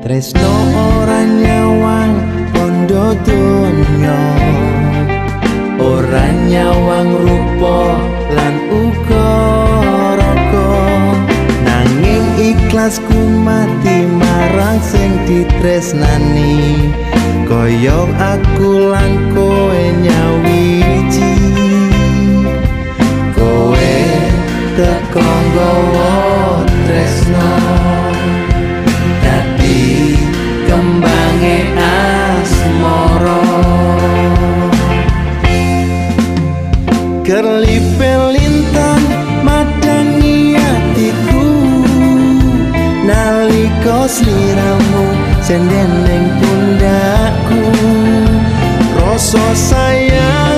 tresno ora nyawang pondo donya, ora nyawang rupa lan uga raga, nanging ikhlasku mati marang sing ditresnani, kaya aku lan kowe nyawiji. Kowe teko nggawa tresno dadi kembange asmara, kerlipe lintang madangi atiku nalika sliramu senden ning pundakku, rasa sayang